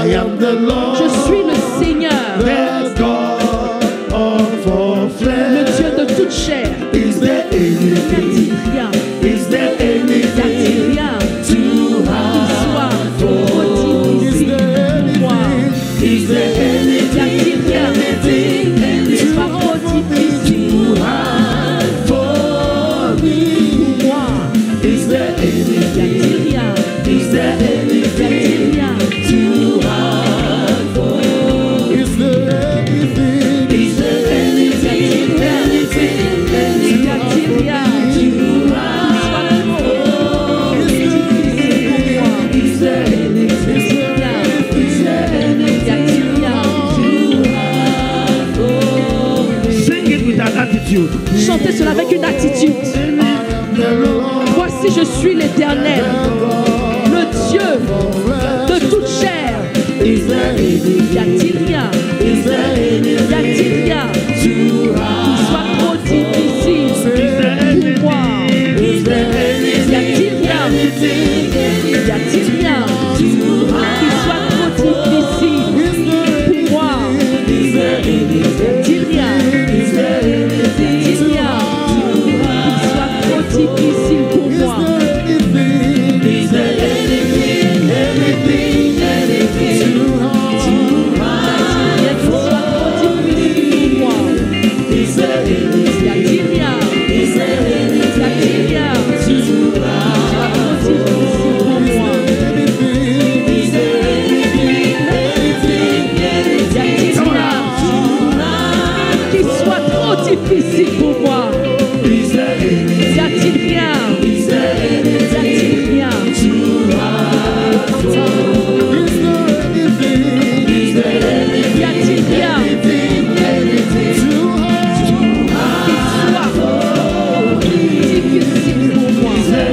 I am the Lord. Je suis le Seigneur, The God of all flesh. le Dieu de toute chair. Is there anything? Rien, Is there anything rien too qui hard soit for? trop Is difficile there pour moi. anything? Is there anything? Anything Qui soit trop difficile too hard for me? pour moi. Is there anything? Rien, Is there anything rien. too hard for? Is there anything? Is there anything? Anything? Anything too hard for? Is there anything? Is there anything too hard for? Sing it with an attitude. Chantez cela avec une attitude. Voici, je suis l'Éternel, le Dieu de toute chair. Y a-t-il rien? Y a-t-il rien qui soit trop difficile pour moi? Y a-t-il rien? Y a-t-il rien qui soit trop difficile pour moi? Y a-t-il rien? Y a-t-il rien qui soit trop difficile pour moi? Difficile pour moi. Y a-t-il rien? Y a-t-il rien? Y a-t-il rien qui soit difficile pour moi?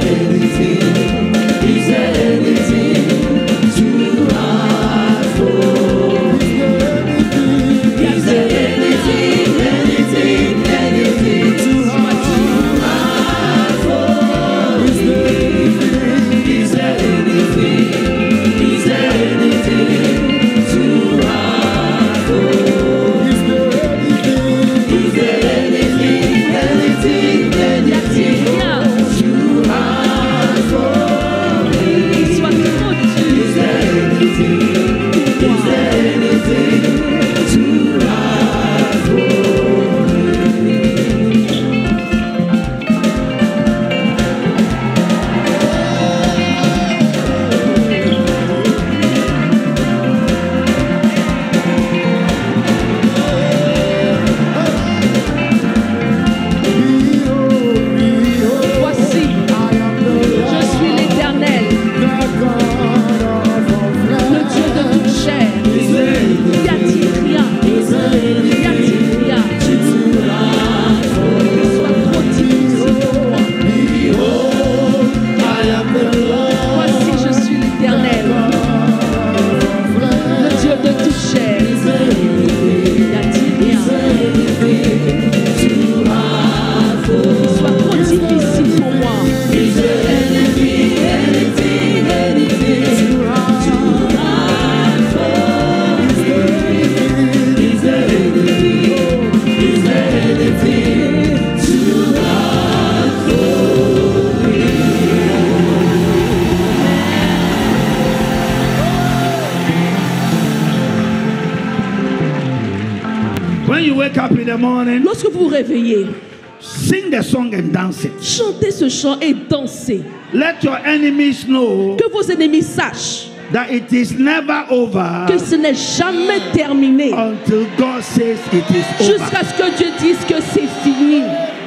Lorsque vous vous réveillez, sing the song and dance it. Chantez ce chant et dansez. Let your enemies know que vos ennemis sachent that it is never over que ce n'est jamais terminé until God says it is over. Jusqu'à ce que Dieu dise que c'est fini.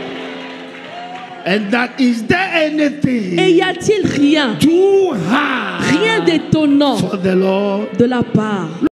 And that is there anything et y a-t-il rien too hard d'étonnant for the Lord? de la part